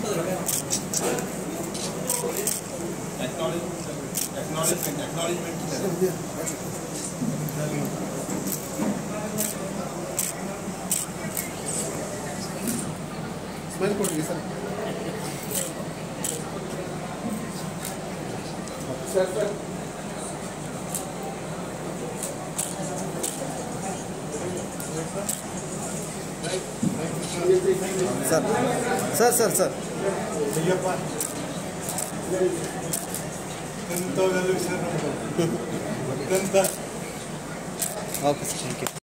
Smile ಕೊಡ್ರಿ sir. Sir sir sir sir sir okay sir, thank you.